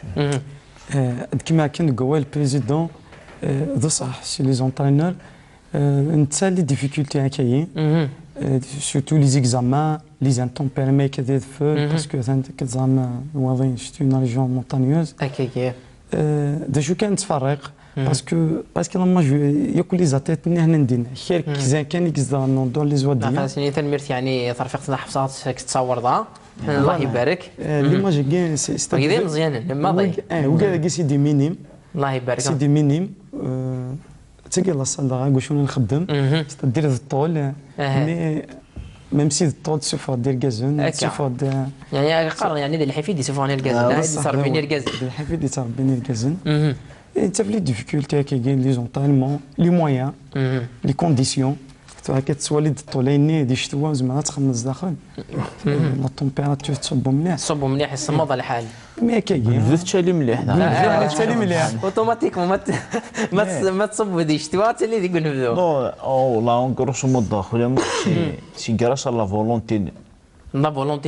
كيما كان قوا البريزيدون ذو صح سي لي زونترينور انت لي ديفيكولتي كاين سورتو لي زيكزامان لي زانتومبيرمي كذا فو باسكو زعما واضين شتي اون ريجيون مونتانيوز هكاك دا شو كان تفرق باسكو لما ياكل لي زاتيت هنا ندير خير كزان كان يكزا دور لي زواد ديالنا خاصني تنمرت يعني ترفيقتنا حفصات كتصور ضا الله يبارك ليماج كاين سي كذا مزيان الماضي وكذا سي مينيم الله يبارك سي دي مينيم تلقى لاصال دغا شنو نخدم دير الطول مي ميم سي الطول سوفور دير كازون سوفور يعني قرر يعني الحفيد يسوفوني الكازون صار بيني الكازون الحفيد يصرف بيني الكازون انت في لي ديفيكولتي كاين لي زونطالمون لي مويان لي كونديسيون كتسوالي الطوليني دي شتوى زعما تخمز داخل لا طومبيراتور تصب مليح يصمد الحال مي كاين بزاف تشالي مليح تشالي مليح اوتوماتيكمون ما تصب دي شتوى حتى اللي يقول نبداو او لا اون غروسو مودو خويا سي غراس لا فولونتي لا فولونتي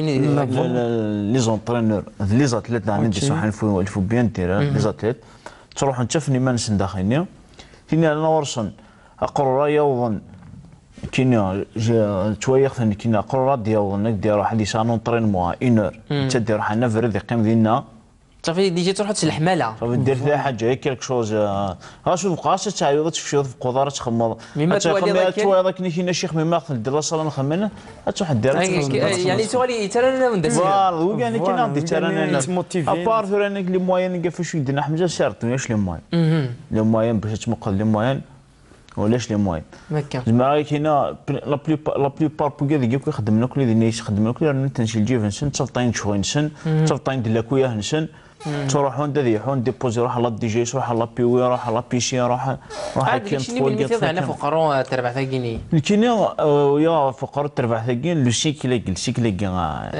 لي زونترينور لي زاتليت عندي صح الفو بيان دير لي زاتليت تروح انت في نيمانس داخلين كاين انا ورسن اقرا يوضن كاين شويه ثاني كاين قرا ديال دير واحد يسانون طرينمون 1 اور انت دير حنا فريد يقيم ديالنا صافي ديجي تروح الحماله صافي دير فيها حاجه هي كيلك شوز شوف بقاش تعاود تمشي في القدره تخمض مما توالي هذاك كاين شي خميم ماخذ دير الصاله نخمن تروح دير يعني توالي ترانا من داس فوالا وي يعني كاين عندي ترانا ابار ثورانيك لي موين كيفاش فاش يدنا حمزه شرط واش لي موين لي موين باش تمقل لي موين ولاش لي موين زعما كاينه لا بليبار بوكا ديك كيخدم لك اللي دينيش خدم لك اللي تنشي الجيف نسن تفطين شويه نسن تفطين ديال كوياه نسن تروحوا نديحوا ديبوزي روح لا دي جي روح لا بي وي روح لا بيشي روح كاين فوق هنا فقروا تربع ثاقيني كاين يا فقروا تربع ثاقين لو سيكلي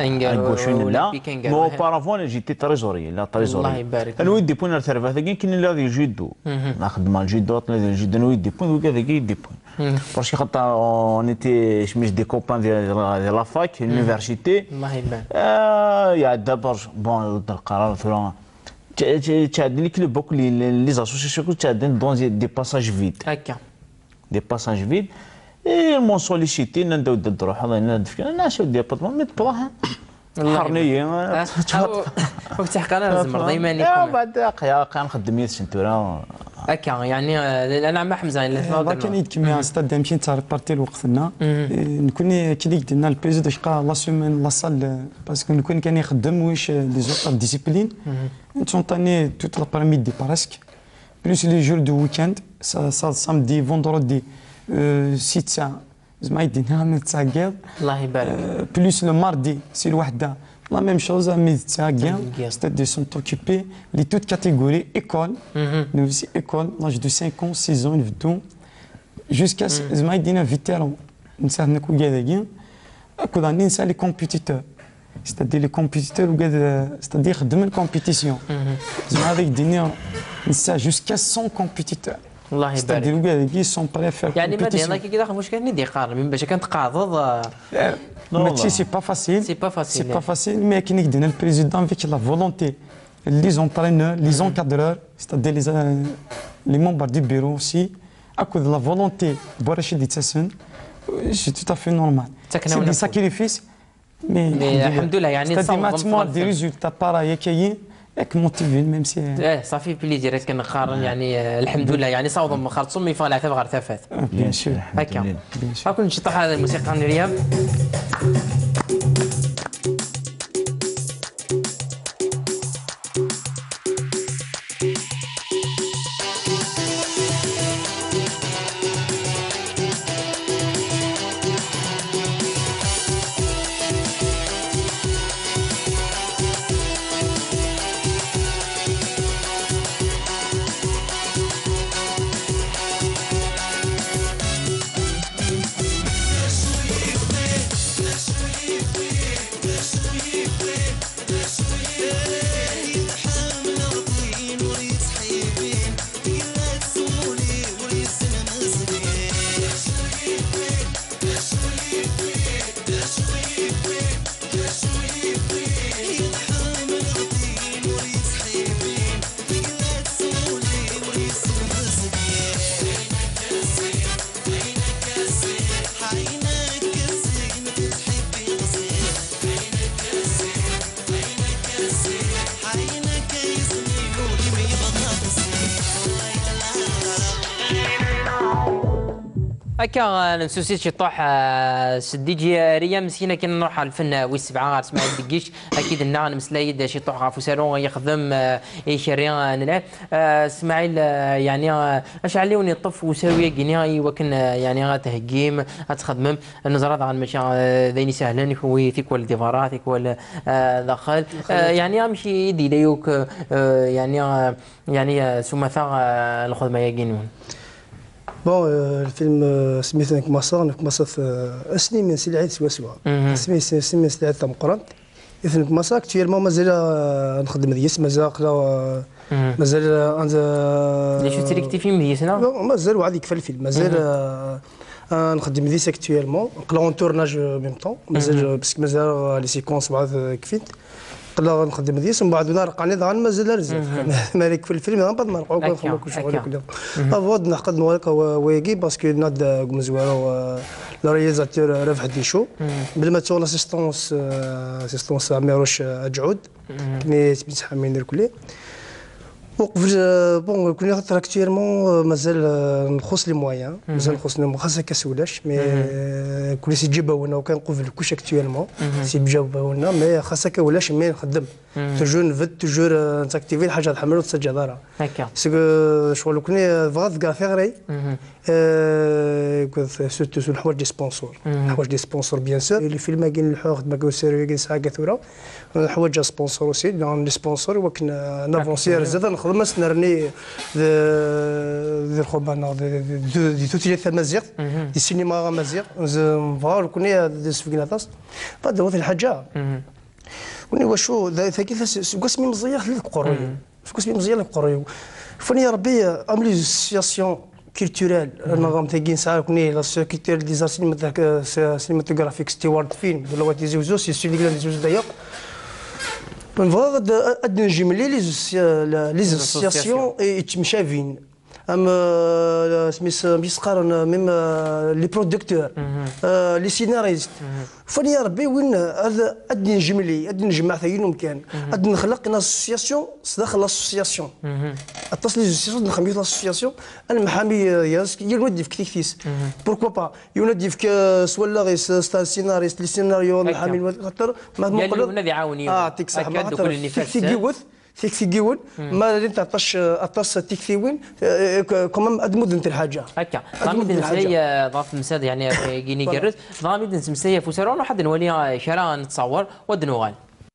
غوشين لا مو بارافون جيتي تريزوري لا تريزوري الله يبارك انا ودي بون تربع ثاقين كاين اللي غادي يجدوا نخدم مع الجدو اللي يجدوا ودي بون وكذا يدي بون parce que on était شميش دي كوبان ديال لا فاك لونيفرسيتي الله يبان. يا دابا بون القرار ثورا تعدي لي كلوب بوك لي زاسوسياسيون تعدين دون دي باساج فيد هكا. دي باساج فيد اي مون سوليسيتي نداو ضد روح انا ناشو ديبارتمون ميت بلاها حرنيه وقت حقنا الزمر ديما يكون بعد كنخدم يا سنتورا هكا يعني انا مع حمزه كان يتكمل ستاد يمكن تريبارتي وقتنا نكون كي درنا البريزيد شقا لا سيمين لا سال باسكو نكون كان يخدم واش لي زوطر ديسيبلين نتونطاني توت لابريميد دي باراسك بلوس لي جور دو ويكاند سامدي فوندردي 6 ساعات زعما يدينا من تساقيض الله يبارك. بلوس لو ماردي سي الوحده لا ميم شوز مي تساقيض ستاد سون اوكيبي لي توت كاتيجوري ايكول نو سي ايكول لاج دو 5 ans 6 ans نبدو جوسكا زعما يدينا فيتيرون نساه نكو كاع اكو راني نسى لي كومبيتيتور ستادي لي كومبيتيتور وكاد ستادي يخدم الكومبيتيسيون زعما هذاك ديني نسى جوسكا 100 كومبيتيتور الله يبارك. ستادي كاع سون بريفير يعني ما دينا كي داخل واش كان يدي قارن من باش كنتقاضض ماشي سي با فاسيل سي با فاسيل. سي با فاسيل مي كي نقدر البريزيدون فيك لا فولونتي لي زونترينور لي زونكادرور ستادي لي ممبر دو بيرو اوسي اكو لا فولونتي بوراشد يتسن سي تو تافي نورمال سي دي ساكريفيس مي الحمد لله يعني ستادي ماتمو دي ريزولتا بارايا كاين ياك موتيفي ميم سي صافي بليزير كنقارن يعني الحمد لله يعني صوض مخرطصم مي فال عتاب غير تافات بيان سور هكا. فكون نشطح هذا الموسيقى نريام هكا نسوسيت شي طوح سدي جي ريا مسكينه كي نروح على الفن وي السبعه غير سمع الدقيش اكيد لنا نمسلايد شي طوح غافو سالون يخدم يشري نلعب اسماعيل يعني اش عليوني الطف وساويه كينيا وكن يعني تهجيم تخدم النظره غن ماشي ذيني سهلا هو تيكول ديفارات تيكول داخل يعني امشي يدي ليوك يعني سمثا الخدمه يقينون. بون الفيلم سميتو نكماصا اسني من سلعه سوا اسمي من سلعه مقرن اذا نكماصا اكتويلمون مازال نخدم ديس مازال مازال ليش تريكتي في مديسنا مازال وعاد يكفى الفيلم مازال نخدم ديس اكتويلمون نقلاو تورناج ميم طون مازال باسكو مازال لي سيكونس بعد كفيت قلا نخدم ديس ومن بعد نرقعني ضغط مازال بزاف مالك في الفيلم بعد ما نرقعو كنخدمو كل شغل كل افود نحقد نوريك ويجي باسكو ناد مزوارو لو رياليزاتور رفع ديشو بلا ما تون اسيستونس عميروش اجعود كني تمسح من الكلي وقف بون كنا خاطر اكتيرمون مازال نخص لي مويان مازال نخص لي خاصه كسولاش مي كل شيء جيبه هنا وكنقف الكوش اكتيرمون سي بجاوبه هنا مي خاصه كولاش مي نخدم توجور نفد توجور نتاكتيفي الحاجه الحمراء وتسجل دارها هكا شغل كوني فغاد كاع فيغري سورتو سو الحوايج دي سبونسور الحوايج دي سبونسور بيان سور لي فيلم كاين الحوايج ما كاين سيريو كاين ساعه كثوره الحوايج سبونسور اوسي لي سبونسور ولكن نافونسي زاد نخدم نرني ذي الخبانه دي توتي تمازيغ دي السينما مازيغ فار كوني دي سفيناتاس بعد هذه الحاجه كوني واشو كيفاش قسمي مزيغ للقروي قسمي مزيغ للقروي فني ربي املي سياسيون كولتورال انا غامتاكي نسعى كوني لا كولتورال دي سينماتوغرافيك ستيوارد فيلم دو لوات دي زوزو سي سولي كلا دي زوزو دايوغ من فغاد اد نجملي لي زاسوسياسيون يتمشافين سميس قارن ميم لي برودكتور لي سيناريست فاني يا ربي وين هذا اد نجملي اد نجمع ثاين مكان اد نخلق اسوسياسيون داخل لاسوسياسيون اتصل لي زاسوسياسيون نخمي لاسوسياسيون انا محامي ياسك ينودي في كثيث بوركوا با ينودي في سوالا غيس سيناريست لي سيناريو محامي خاطر ما مقلب يعاوني تيك صح ما خاطر تيكثيون ما انت اطش تيكثيون كمان ادمد الحاجه هكا ضامن نسيا ضاف مساد يعني كيني كرت ضامن نسيا فسرون وحد نولي شرا نتصور ودنوغال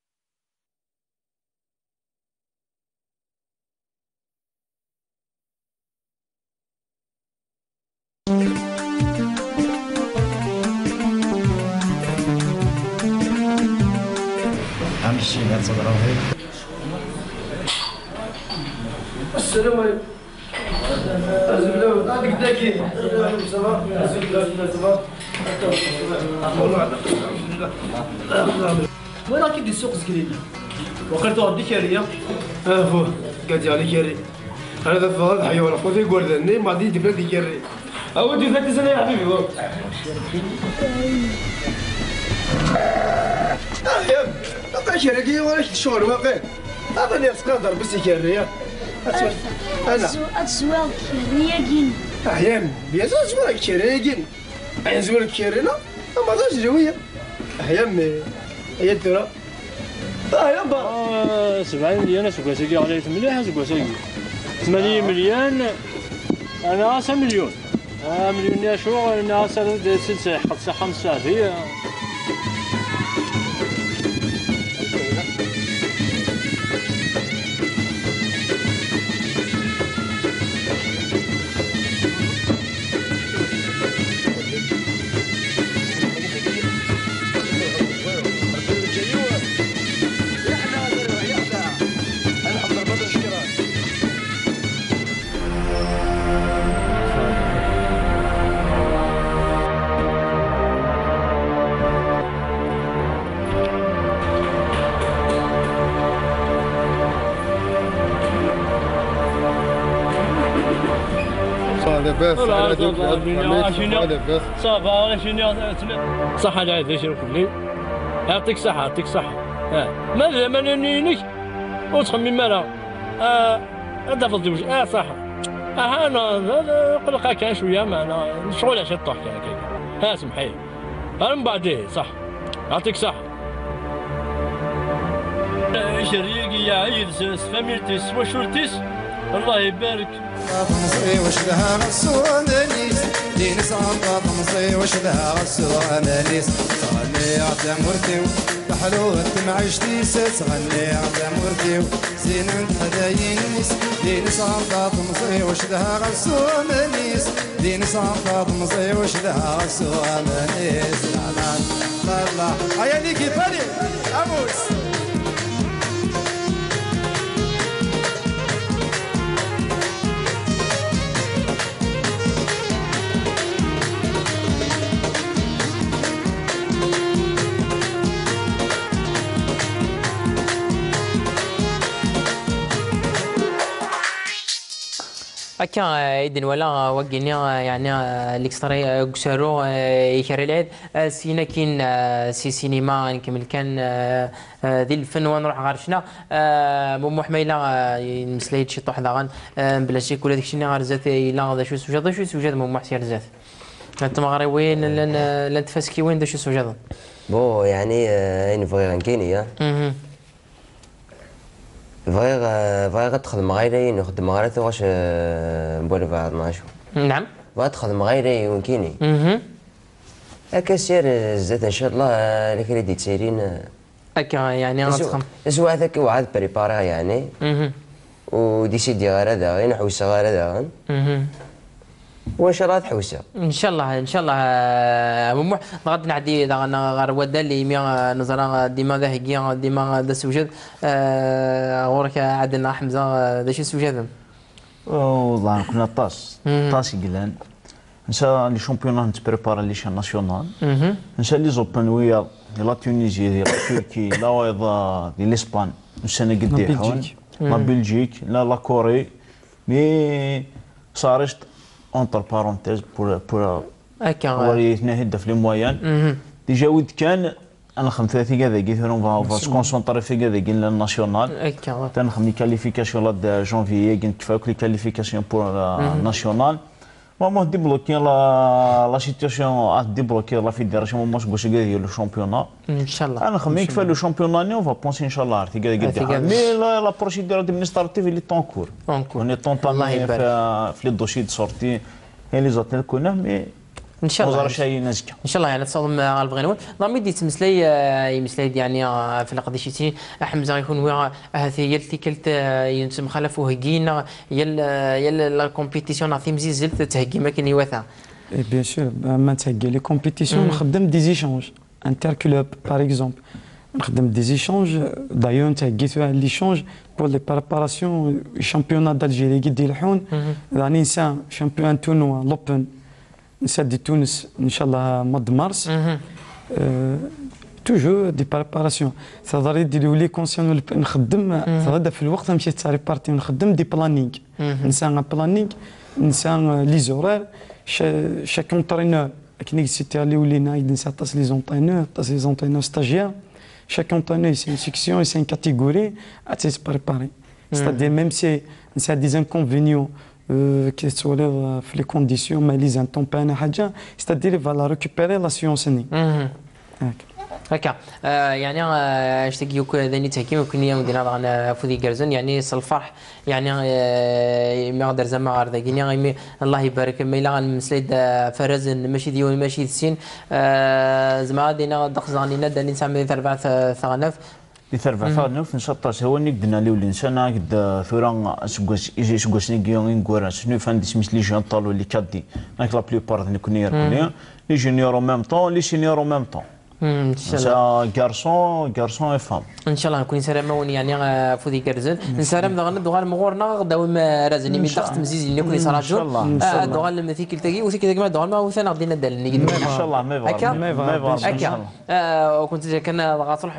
امشي ما تصدروا السلام عليكم. أزملو هذيك داكي. سافا. سافا. وين راكي دي سوق زكريدي؟ وقرت غادي كاريه. فو قاعد على كاري. أنا ذا فضل حيوان قوتي قردني ما عندي دفلت دي كاري. أودي فات سنة يا حبيبي. يا أبغى شرقي ولا شغل واقع. أظن يسقط بس كاريه. أنا أتزوج كرياجين أحيانا بيزا زوالك كرياجين أحيانا زوالك كرينا أما غاز جوية أحيانا هي ترى أحيانا با 70 مليون سكواسيكي عليه مليح سكواسيكي 80 مليون أنا 5 مليون مليون يا شو أنا 6 ساعات 5 ساعات هي لاباس صافا شنو صح على هذا شنو كلي يعطيك صحة يعطيك صحة ماذا ما نينك وتخمم مالا هذا فضي وش صح انا قلقا كان شوية معنا شغل عشان الطاح كان سمحي من بعديه صح يعطيك صحة شريقي يا عيد فاميلتيس وشورتيس الله يبارك طمصي وش لها غسو امانيس دين صعبة طمصي وش لها غسو امانيس صغني عطا مرتي بحلوة معيشتيس صغني عطا مرتي زينة هداينيس دين صعبة طمصي وش لها غسو امانيس دين صعبة طمصي وش لها غسو امانيس لا لا هيا ليكي بالي ابوس هكا إذن ولا وقينا يعني الاكسترا قسرو يكرر العيد سينا كين سي سينما نكمل كان ذي الفن ونروح غارشنا مو حميله مسليت شي طوح ذاغن بلا شي كل هذاك الشيء غارزات الا ذا شو سوجاد مو محسي رزات انت مغربيين لن تفسكي وين ذا شو سوجاد بو يعني نبغي غنكينيا فايغ تخدم غيري نخدم غيري واش نبغي بعض ماشو نعم تخدم غيري وكيني هكا سير زاد ان شاء الله الكريديت سيرين هكا يعني غتخم اسوا هذاك وعاد بريبارا يعني وديسيدي غير هذا غير نحوس غير هذا وان شاء الله تحوسها ان شاء الله ان شاء الله ممح غادي نعدي غير ودا اللي ميا نظرا ديما ذا هكيا ديما ذا سوجد غورك عندنا حمزه ذا شي سوجد والله كنا طاس يقلان نسى لي شامبيونات نتبريبارا لي شان ناسيونال نسى لي زوبن ويا لا تونيزي لا تركي لا ويضا دي لاسبان نسى نقدي حون لا بلجيك لا كوري مي صارشت اونتر بارونتيز بور هكا يتنهد في لي مويان ديجا ود كان انا خم 30 كذا قلت لهم فاس كونسونطري في كذا قلنا الناسيونال تنخم لي كاليفيكاسيون لا جونفيي قلت فاك لي كاليفيكاسيون بور ناسيونال ماما ديبلوكي لا سيتياسيون ديبلوكي لا فيدراسيون ماش باش كذا لو شامبيونا ان شاء الله انا خم يكفى لو شامبيونا ني فا بونسي ان شاء الله عرفتي كذا قد مي لا بروسيدور ادمينستراتيف اللي طونكور اوني طونطامي في لي دوسي دو سورتي لي زوتيل كنا مي ان شاء الله ان شاء الله يعني تصادم على البغينون ضامي دي تمسلي يمسلي يعني في القضيه شيتين حمزه يكون ويا هذه يلتي كلت ينتم خلفو هكينا يل لا كومبيتيسيون عطيم زلت تهكي ما كاين يواثا بيان سور ما تهكي لي كومبيتيسيون نخدم دي زيشونج انتر كلوب باغ اكزومبل نخدم دي زيشونج دايور نتهكيت لي شونج بور لي بريباراسيون شامبيونات دالجيري قد يلحون راني نسى شامبيون تونوا لوبن نسد تونس ان شاء الله مود مارس توجور دي بريباراسيون تقدر يديروا لي كونسيون نخدم هذا في الوقت مشيت تاع ريبارتي نخدم دي بلانينغ نسى بلانينغ نسى لي زورار شاك اونترينور كي سيتي اللي ولينا نسى طاس لي زونترينور ستاجير chaque entraîneur c'est une section et c'est une catégorie à se préparer c'est-à-dire même si ça a des inconvénients qui sont les conditions mais les intempéries c'est-à-dire il va la récupérer la science ni هكا يعني اشتكي يوك ذاني تحكيم وكني يوم دينا غانا فودي كرزون يعني الفرح يعني ما غادر زعما عرض يعني الله يبارك ما الا غنمسليد فرزن ماشي ديال ماشي السين زعما دينا دق زانينا داني نسمي ثربع ثغنف ثربع ثغنف نشطاش هو نقدنا لي الانسان قد ثورا سكواش نيغيون نكورا شنو فان سميت لي جون طالو لي كادي ماك لا بلوبار نكوني يركوني لي جونيور او ميم طون لي سينيور او ميم طون ان شاء الله garçon et femme ان شاء الله نكون نسرم يعني فودي كرزن نسرم دغنا دوغال مغورنا غداو ما رازني من دقت مزيز اللي كوني صراجون دوغال مثيكل تاكي وثيكل تاكي دوغال ما وثنا غدينا دالني ان شاء الله ما هكا وكنت كان غاطرح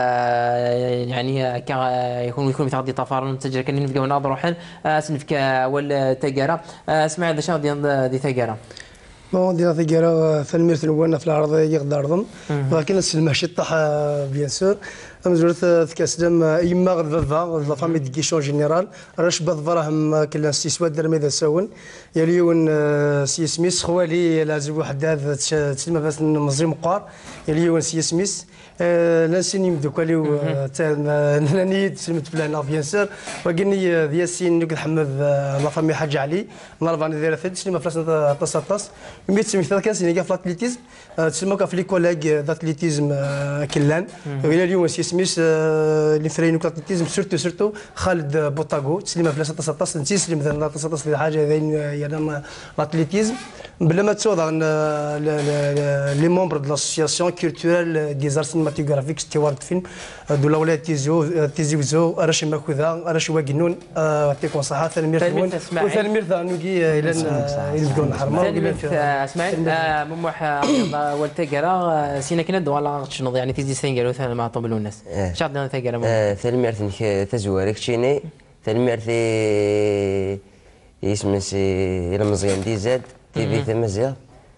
يعني هكا يكون يتغدي طفار تجري كان نفقاو ناظر روحن سنفك اول تاكاره اسمع هذا شنو دي تاكاره بون دينا ثقيرة فالميرت نوانا في العرض يقدر ضم ولكن السلمة شي طاح بيان سور مزورت ثكاسدم يما غضفا لا فامي دي كيشون جينيرال راش بضفراهم كلا استسواد درمي ساون يليون سي سميث خوالي لازم واحد هذا تسمى باش مزري مقار يليون سي سميث لانسيني مدوكاليو ناني تسلمت بلانا بيان سور وقلني دياسين نقد حمد لا فامي حاج علي نرفع ندير ثلاث تسلم فلاس طاس ميت سميت ثلاث كاس نيجا في الاتليتيزم تسمى في لي كوليغ داتليتيزم كلان الى اليوم سي سميث اللي فرينو كاتليتيزم سورتو خالد بوطاغو تسلم فلاس طاس نتسلم مثلا طاس حاجه يعني الاتليتيزم بلا ما تصور لي ممبر دو لاسوسياسيون كولتورال دي زار سينماتوغرافيك ستيوارد فيلم دو الاولاد تيزيوزو راش ماكوذا راش واقنون تيكون صحه ثلمير وثلمير نوكي الى يلقون حرمه اسماعيل مموح والتقرا سينا كنا دوالا شنو يعني تيزي سينغر وثنا مع طبل الناس شاد تقرا ثلمير تزوارك شيني ثلمير اسمه سي رمزيان دي زاد تي في تمزيا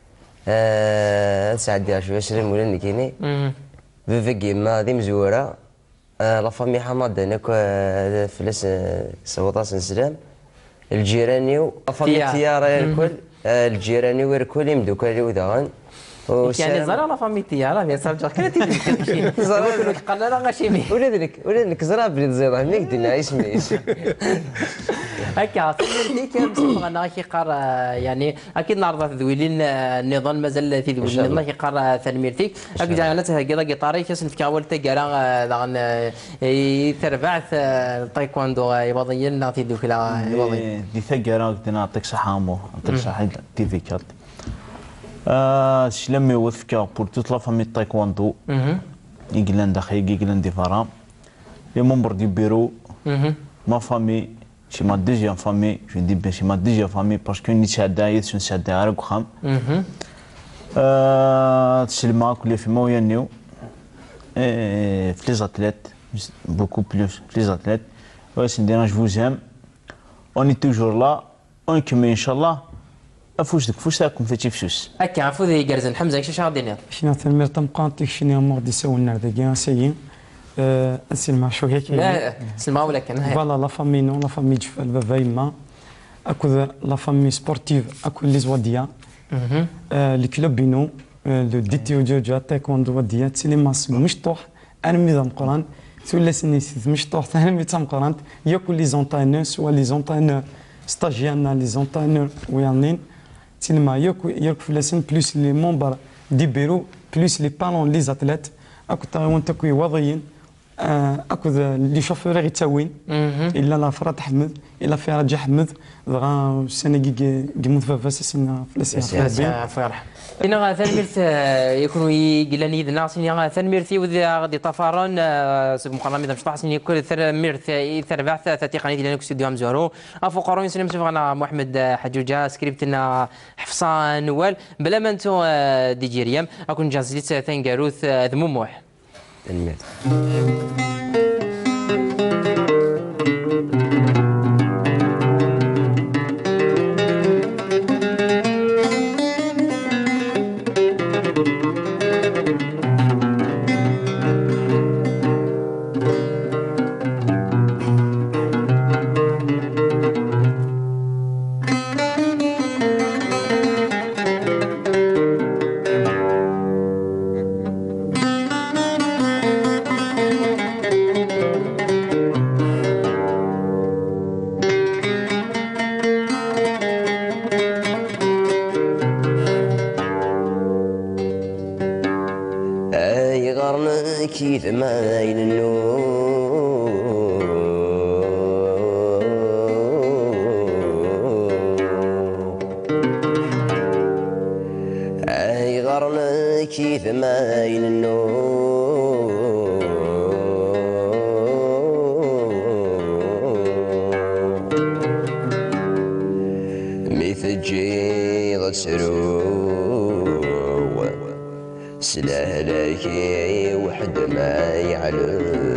ساعد 20 ولا نكيني فيفيكي ما دي مزوره لا فامي حماد هناك فلس سوطاس نسلام الجيراني فامي تيارا الكل الجيراني والكل يمدوكالي ودغان يعني زرا لا فامي تيارا يا صاحبي كراتي زرا قلنا لا غاشيمي ولادك زرا بلي زرا ميك دينا اسمي هكا تيك مصطفى كيقار يعني اكيد نعرض ذويلين النظام مازال في ذويلين الله كيقار ثنميرتيك هكا انا تهكا قطاري كاسنفك اول تقرا دغن يتربع التايكوندو يبضينا في ذوك لا يبضي دي ثقرا قلت نعطيك صحامو نعطيك صحه تي في كات شلمي وثكا بور توت لا فامي تايكوندو يقلان داخل يقلان دي فرام لي ممبر دي بيرو ما فامي chez ma deuxième famille, je dis bien chez ma deuxième famille parce que نتشادى نتشادى على وخام تسلم كل في موينيو في les athlètes beaucoup plus في les athlètes ouais Sindina je vous aime on est toujours là on كمل ان شاء الله فوش راكم في تيفسوس هكا عفوا ذي قرزن حمزه شنو شغال دير شنو تنمر تمقانتك شنو مودي سوينا داكيا سيين نسلم شويه كي لا سلمى ولكن فوالا لا فامي نو لا فامي جفال بابا يما اكو لا فامي سبورتيف اكو لي زواديا لي كلوب بينو لو ديتيو جوجا تايكوندو وديا تسليماس مشطوح انا ميدام قران تولى سني مشطوح ثاني ميتام قران ياكل لي زونتانور سوا لي زونتانور ستاجيانا لي زونتانور ويانين تسليما ياكل فلاسين بلوس لي ممبر دي بيرو بلوس لي بالون لي زاتليت اكو تاون تاكوي وضيين اكو لي شوفور غيتاوين الا لا فرات حمد الا في رجع حمد دغا سنه قيموت فافاس سنا فلاسيا فرح إن ثنمرت يكون يقلني ذا ناس إن ثنمرتي وذا غادي طفران مقارنة إذا مش طاحسني كل ثنمرت ثربع ثلاثة قناة لنا كستوديو أمزورو أفقرون سلم سبغنا محمد حجوجة سكريبتنا حفصان نوال بلا ما أنتو دي جيريام أكون جازليت ثنجاروث ذموموح تنمرت كيف ما ينو اي غرنا كيف ما ينو مثل جيض سرو سلاهلكي وحد ما يعلم